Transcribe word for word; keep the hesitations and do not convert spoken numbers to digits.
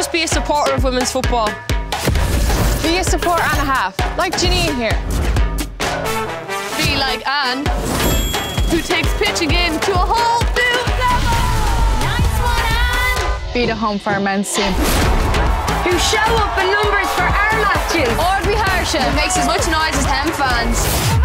just be a supporter of women's football. Be a supporter and a half, like Janine here. Be like Anne, who takes pitching in to a whole new level. Nice one, Anne. Be the home for our men's team. Who show up in numbers for our matches. Or be Harsha, who makes as much noise as them fans.